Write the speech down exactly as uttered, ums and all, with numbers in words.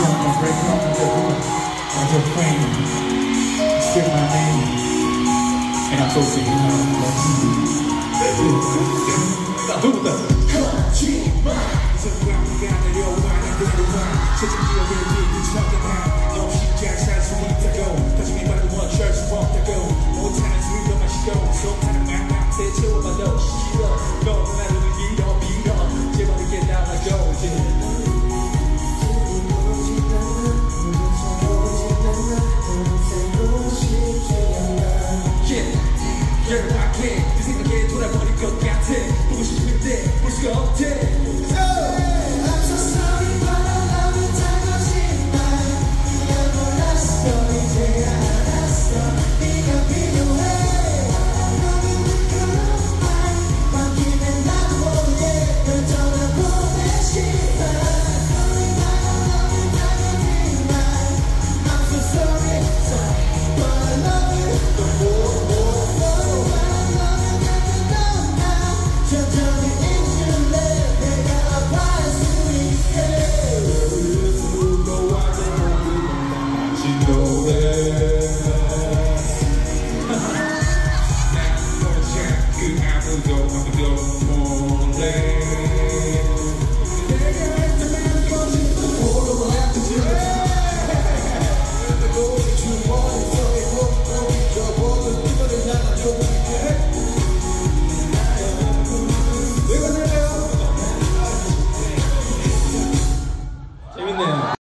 on my break on the frame. Still my name. And I'm so sick, you know. 누구다? 거짓말. 이제 우리가 내려와 내려와. 세상 기억을 비춰